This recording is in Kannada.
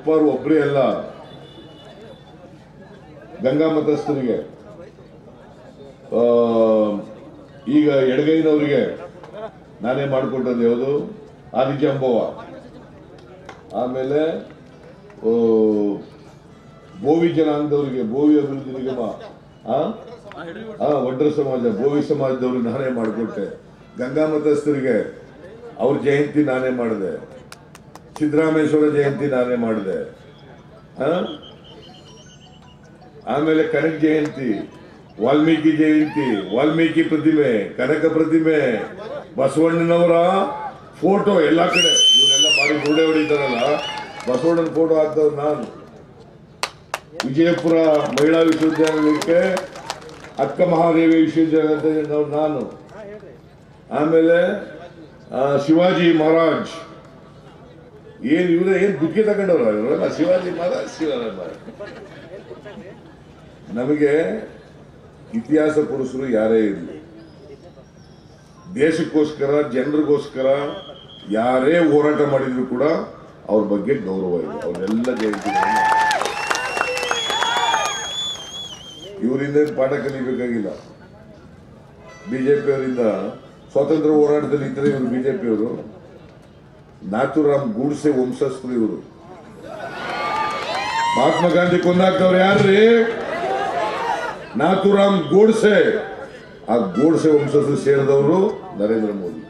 ಶಿವಕುಮಾರ್ ಒಬ್ಬರೇ ಅಲ್ಲ, ಗಂಗಾ ಮತಸ್ಥರಿಗೆ, ಈಗ ಎಡಗೈನವರಿಗೆ ನಾನೇ ಮಾಡಿಕೊಟ್ಟದ್ದು ಯಾವುದು ಆದಿಜಂಬವ, ಆಮೇಲೆ ಬೋವಿ ಜನಾಂಗದವರಿಗೆ ಬೋವಿ ಅಭಿವೃದ್ಧಿ ನಿಗಮ, ಒಡ್ರ ಸಮಾಜ ಬೋವಿ ಸಮಾಜದವ್ರಿಗೆ ನಾನೇ ಮಾಡಿಕೊಟ್ಟೆ. ಗಂಗಾ ಮತಸ್ಥರಿಗೆ ಅವ್ರ ಜಯಂತಿ ನಾನೇ ಮಾಡಿದೆ, ಸಿದ್ದರಾಮೇಶ್ವರ ಜಯಂತಿ ನಾನೇ ಮಾಡಿದೆ, ಆಮೇಲೆ ಕನಕ ಜಯಂತಿ, ವಾಲ್ಮೀಕಿ ಜಯಂತಿ, ವಾಲ್ಮೀಕಿ ಪ್ರತಿಮೆ, ಕನಕ ಪ್ರತಿಮೆ, ಬಸವಣ್ಣನವರ ಫೋಟೋ ಎಲ್ಲ ಕಡೆ. ಇವರೆಲ್ಲ ಬಾರಿ ಗೋಡೆ ಹೊಡಿತಾರಲ್ಲ, ಬಸವಣ್ಣನ ಫೋಟೋ ಹಾಕ್ದವ್ರು ನಾನು. ವಿಜಯಪುರ ಮಹಿಳಾ ವಿಶ್ವವಿದ್ಯಾನಿಲಯಕ್ಕೆ ಅಕ್ಕ ಮಹಾದೇವಿ ವಿಶ್ವವಿದ್ಯಾಲಯ ನಾನು. ಆಮೇಲೆ ಶಿವಾಜಿ ಮಹಾರಾಜ್, ಏನ್ ಇವರೇ ಏನ್ ಗುತ್ತಿಗೆ ತಗೊಂಡವ್ರ ಇವರೆಲ್ಲ, ಶಿವಾಜಿ ಮಹಾರಾಜ್ ನಮಗೆ ಇತಿಹಾಸ ಪುರುಷರು ಯಾರೇ ಇರಲಿ, ದೇಶಕ್ಕೋಸ್ಕರ ಜನರಿಗೋಸ್ಕರ ಯಾರೇ ಹೋರಾಟ ಮಾಡಿದ್ರು ಕೂಡ ಅವ್ರ ಬಗ್ಗೆ ಗೌರವ ಇದೆ. ಅವರೆಲ್ಲ ಜಯಂತಿ ಇವರಿಂದ ಪಾಠ ಕಲಿಬೇಕಾಗಿಲ್ಲ. ಬಿಜೆಪಿಯವರಿಂದ ಸ್ವಾತಂತ್ರ್ಯ ಹೋರಾಟದಲ್ಲಿ ಇದ್ದರೆ ಇವರು ಬಿಜೆಪಿಯವರು. ನಾಥೂರಾಮ್ ಗೂಡ್ಸೆ ವಂಶಸ್ಥರು ಇವರು. ಮಹಾತ್ಮ ಗಾಂಧಿ ಕೊಂದಾಕ್ತವ್ರು ಯಾರ್ರಿ? ನಾಥೂರಾಮ್ ಗೋಡ್ಸೆ. ಆ ಗೋಡ್ಸೆ ವಂಶಸ್ಥರು ಸೇರಿದವರು ನರೇಂದ್ರ ಮೋದಿ.